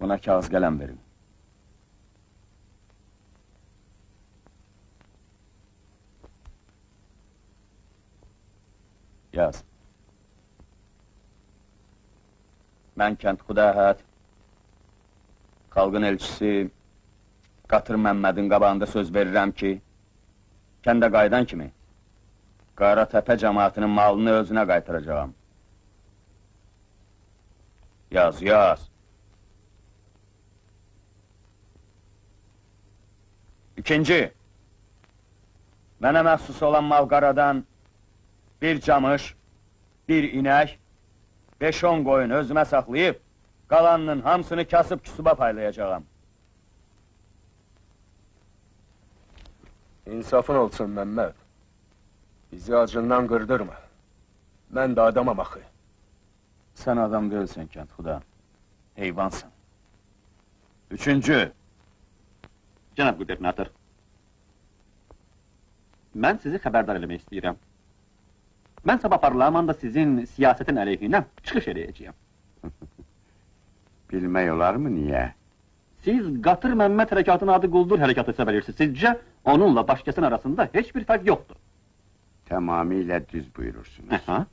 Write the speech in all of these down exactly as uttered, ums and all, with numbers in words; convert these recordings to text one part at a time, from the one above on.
Buna kağız qələm verin. Yaz. Mən Kəndxuda Əhəd, xalqın elçisi, Qatır Məmmədin qabağında söz verirəm ki, kəndə qaydan kimi, Qaratəpə cəmaatının malını özünə qaytaracağam. Yaz, yaz. İkinci, mənə məxsus olan mal-qaradan bir camış, bir inək, beş-on qoyun özümə saxlayıb, qalanının hamısını kasıb küsuba paylayacağam. İnsafın olsun Məmməd. Bizi acından qırdırma. Mən də adamam axı. Sən adam deyilsən Kəndxuda, heyvansın. Üçüncü, Cənab qubernator, mən sizi xəbərdar eləmək istəyirəm. Mən sabah parlamenda sizin siyasətin əleyhinə çıxış edəcəyəm. Bilmək olarmı, niyə? Siz Qatır Məmməd hərəkatının adı quldur hərəkatı sebəlirsiniz. Sizcə, onunla başkasının arasında heç bir fərq yoxdur. Tamamilə düz buyurursunuz. Aha.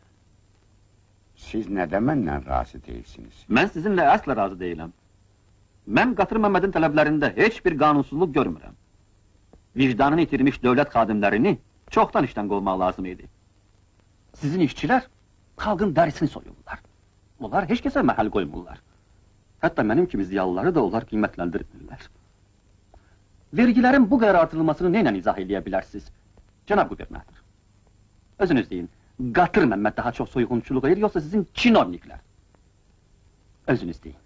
Siz nədə məndən razı deyilsiniz? Mən sizinlə əslə razı deyiləm. Mən Qatır Məmmədin tələblərində heç bir qanunsuzluq görmürəm. Vicdanını itirmiş dövlət xadimlərini çoxdan işdən qolmaq lazım idi. Sizin işçilər xalqın dərisini soyurlar. Onlar heç kəsə məhəl qoymurlar. Hətta mənim kimi ziyalıları da onlar qiymətləndirmirlər. Vergilərin bu qədər artırılmasını neynə izah edə bilərsiniz? Cənab qubernator, özünüz deyin, Qatır Məmməd daha çox soyğunçuluq edir, yoxsa sizin çinovniklər? Özünüz deyin.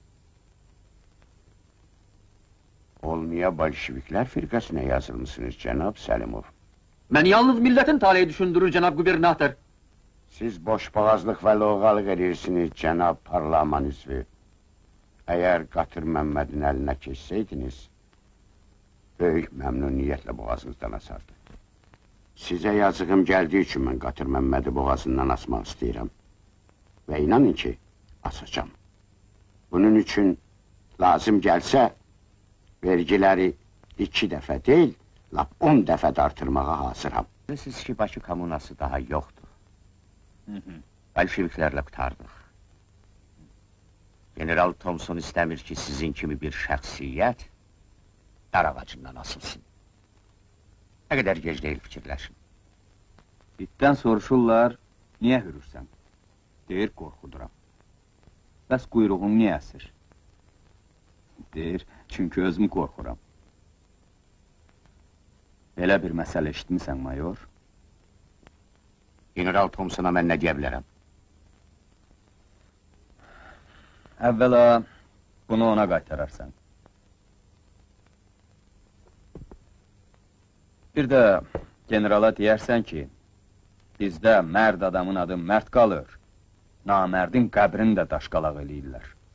Olmaya bolşeviklər firqəsinə yazılmışsınız, cənab Səlimov. Mən yalnız millətin taleyi düşündürür, cənab qubernator. Siz boşboğazlıq və loğalıq edirsiniz, cənab parlaman üzvü. Əgər Qatır Məmmədin əlinə keçsəydiniz, böyük məmnuniyyətlə boğazınızdan asardı. Sizə yazığım gəldiyi üçün mən Qatır Məmmədi boğazından asmaq istəyirəm. Və inanın ki, asacam. Bunun üçün lazım gəlsə, vergiləri iki dəfə deyil, lap on dəfə də artırmağa hazıram. Siz ki, Bakı kommunası daha yoxdur. Bolşeviklərlə qutardıq. General Thompson istəmir ki, sizin kimi bir şəxsiyyət dar ağacından asılsın. Nə qədər gec deyil fikirləşin. itdən soruşurlar, niyə hürürsən? Deyir, qorxuduram. Bəs quyruğun niyə əsir? Deyir, çünki özümü qorxuram. Belə bir məsələ eşitmisən, mayor? General Thompsona mən nə deyə bilərəm? Əvvəla, bunu ona qaytararsan. Bir də generala deyərsən ki, bizdə mərd adamın adı mərd qalır, namərdin qəbrini də daşqalaq eləyirlər.